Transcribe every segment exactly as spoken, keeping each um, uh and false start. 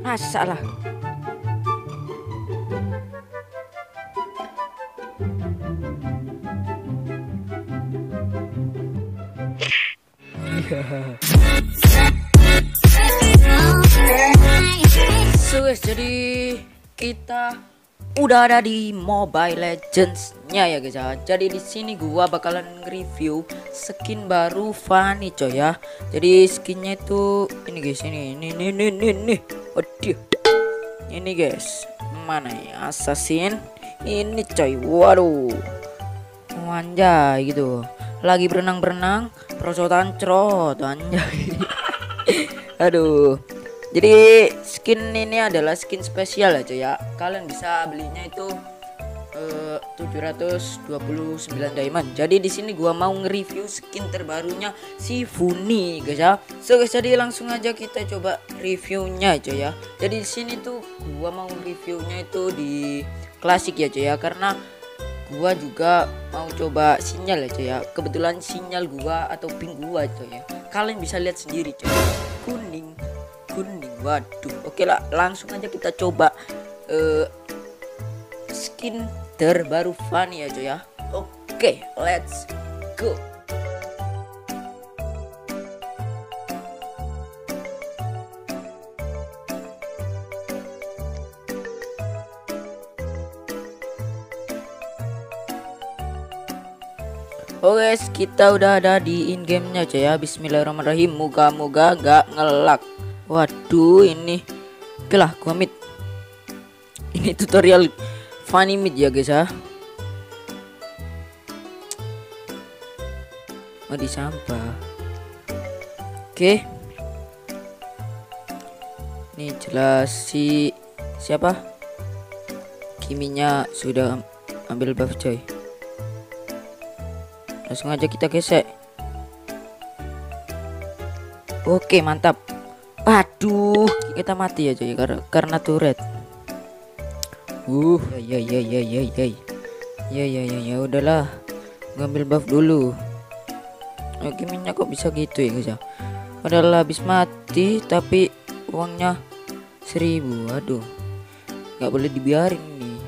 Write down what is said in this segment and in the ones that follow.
Ah, salah. So guys, jadi kita udah ada di Mobile Legends-nya ya guys ya. Jadi di sini gua bakalan nge-review skin baru Fanny coy ya. Jadi skinnya itu ini guys, ini ini ini ini ini. ini. Waduh. Ini guys. Mana ya assassin? Ini coy. Waduh. Anjay gitu. Lagi berenang-berenang, perosotan cerot anjay. Aduh. Jadi skin ini adalah skin spesial aja ya. Kalian bisa belinya itu uh, tujuh ratus dua puluh sembilan diamond. Jadi di sini gua mau nge-review skin terbarunya si Funny guys ya. So guys, jadi langsung aja kita coba reviewnya aja ya. Jadi di sini tuh gua mau reviewnya itu di klasik ya aja ya, karena gua juga mau coba sinyal aja ya. Kebetulan sinyal gua atau ping gua aja ya. Kalian bisa lihat sendiri coy. Kuning kuning. Waduh, oke lah, langsung aja kita coba uh, skin terbaru Fanny aja ya. Oke, let's go. Oke guys, kita udah ada di in gamenya aja ya. Bismillahirrahmanirrahim. Moga-moga gak ngelak. Waduh, ini oke lah, gua mid. Ini tutorial Fanny mid ya guys ya. Oh, di sampah. Oke. Ini jelas si siapa? Kiminya sudah ambil buff coy. Langsung aja kita gesek. Oke, mantap. Aduh, kita mati aja ya karena karena turret. Uh, ya ya ya ya ya ya. Ya ya ya ya udahlah. Ngambil buff dulu. Oke, minyak kok bisa gitu ya guys ya. Padahal habis mati tapi uangnya seribu. Aduh. Nggak boleh dibiarin nih.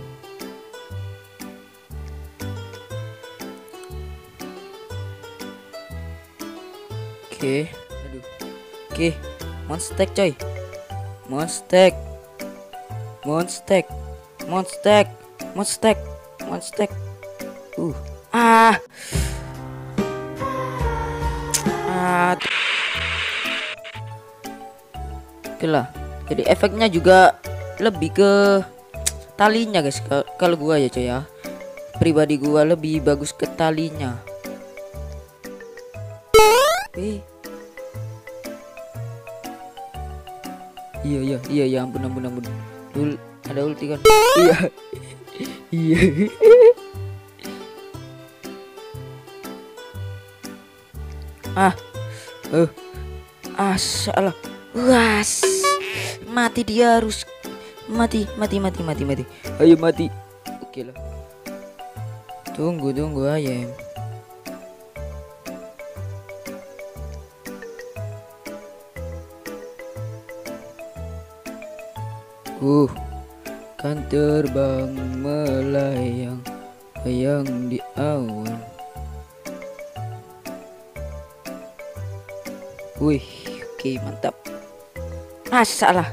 Oke. Aduh. Oke. Monstek coy. Monstek. Monstek. Monstek. Monstek. Monstek. Uh. Ah. Ah. Oke lah. Jadi efeknya juga lebih ke talinya guys. Kalau gua ya coy ya. Pribadi gua lebih bagus ke talinya. Eh. Iya iya iya ya ampun ampun ampun. Dul ada ulti kan? Iya. Iya. Ah. Eh. Uh. Ah, salah. Was. Mati dia harus mati mati mati mati mati. Ayo mati. Oke lah. Tunggu tunggu ayam. Uh, kan terbang melayang, layang di awan. Wih, oke mantap. Ah, salah.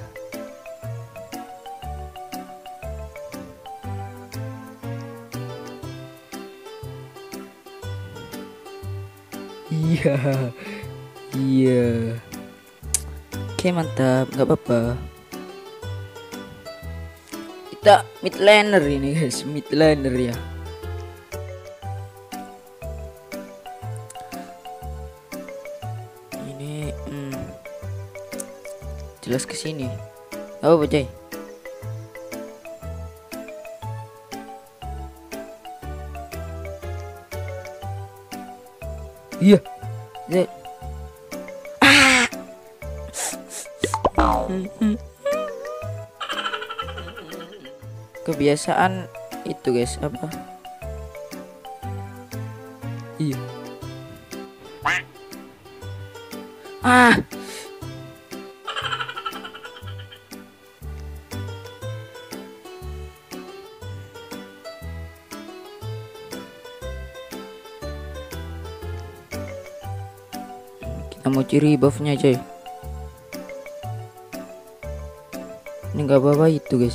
Iya, iya. Oke mantap, nggak apa-apa. Kita mid laner ini guys, mid laner ya. Ini hmm, jelas ke sini. Apa oh, coy? Iya. Yeah. Ah. Kebiasaan itu guys apa? Iya. Ah. Mau ciri buffnya coy. Ini nggak apa-apa itu guys.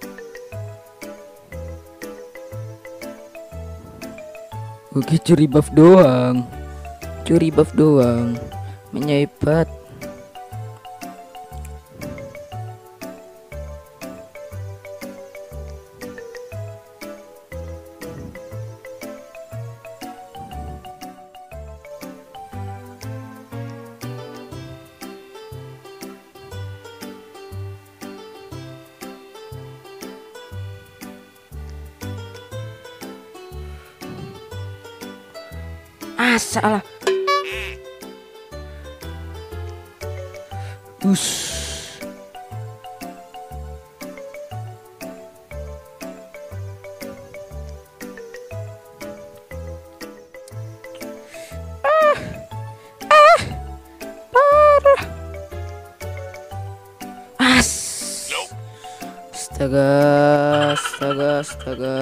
Oke, curi buff doang. Curi buff doang. Menyebat. Ah, salah. Us. Ah, ah, parah. As. Astaga, astaga, astaga.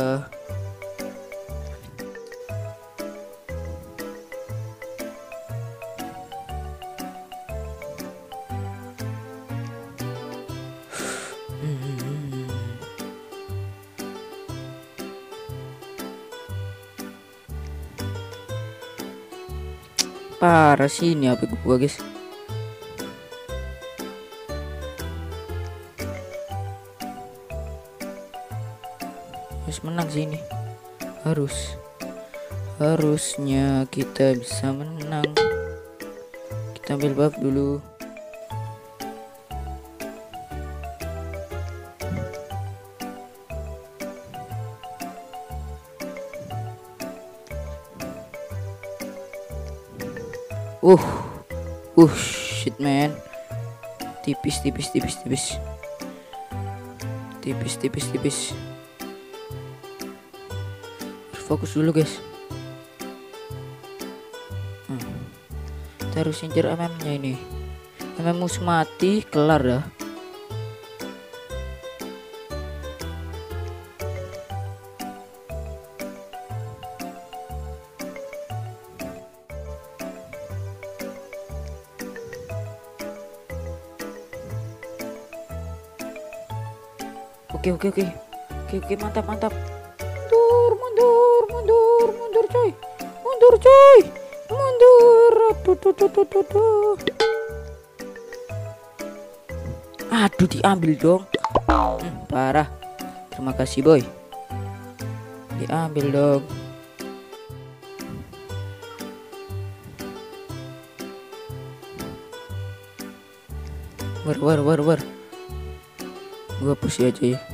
Parah sih ini H P gua guys. Harus menang sih ini. Harus. Harusnya kita bisa menang. Kita ambil buff dulu. Uh, uh, shit man, tipis, tipis, tipis, tipis, tipis, tipis, tipis. Fokus dulu guys. Hmm. Kita harus incer M M-nya ini. M M musuh mati, kelar dah. Oke oke oke oke oke mantap mantap. Mundur mundur mundur mundur coy, mundur coy, mundur. Tuh, tuh, tuh, tuh, tuh, tuh. Aduh, diambil dong. Hmm, parah. Terima kasih boy. Diambil dong. War war war war. Gua push aja ya.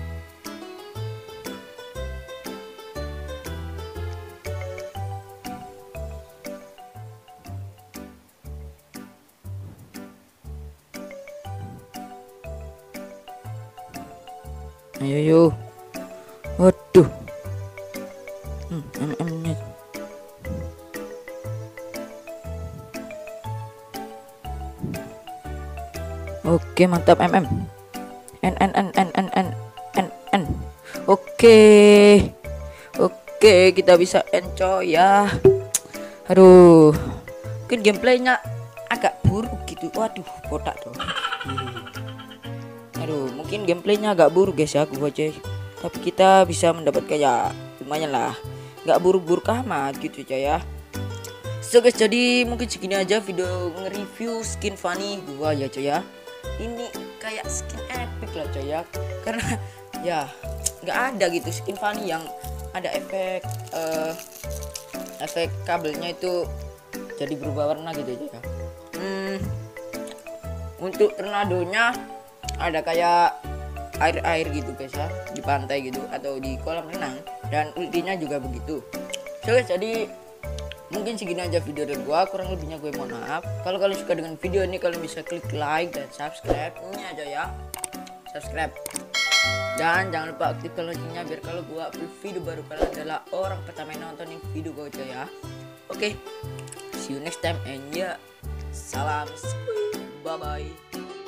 Ayo yo. Waduh. Hmm, M M-nya. Oke, mantap M M. N N N N N N N N. Oke. Oke, kita bisa enjoy ya. Aduh. Mungkin gameplaynya agak buruk gitu. Waduh, botak tuh. Aduh, mungkin gameplaynya agak buruk guys ya, gua aja. Tapi kita bisa mendapatkan ya lumayan lah. Nggak buruk-buruk amat gitu ya. So guys, jadi mungkin segini aja video nge-review skin Fanny gua ya coy ya. Ini kayak skin epic lah coy ya. Karena ya nggak ada gitu skin Fanny yang ada efek uh, efek kabelnya itu jadi berubah warna gitu ya. Hmm, untuk tornadonya ada kayak air-air gitu guys ya, di pantai gitu atau di kolam renang, dan ultinya juga begitu. So guys, jadi mungkin segini aja video dari gua, kurang lebihnya gue mohon maaf. Kalau kalian suka dengan video ini, kalian bisa klik like dan subscribe ini aja ya, subscribe, dan jangan lupa aktifkan loncengnya biar kalau gua upload video baru kalian adalah orang pertama yang nontonin video gua aja ya. Oke, okay, see you next time and ya, salam, bye bye.